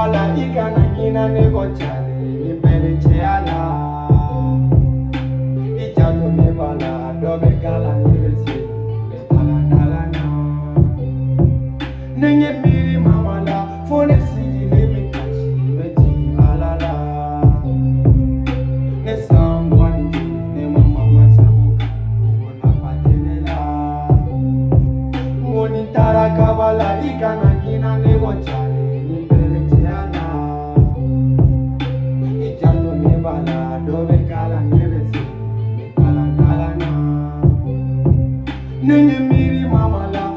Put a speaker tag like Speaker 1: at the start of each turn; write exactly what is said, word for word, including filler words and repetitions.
Speaker 1: kabala ikana ngina nego chale ni pele cheala ijato me bala dobe kala ni besi betala dalana nenye miri mamala fone sidi ne mikashi beti alala ne sambwani ne mama masabu ona patelela moni tara kabala ikana ngina nego chale Nenye miri mamala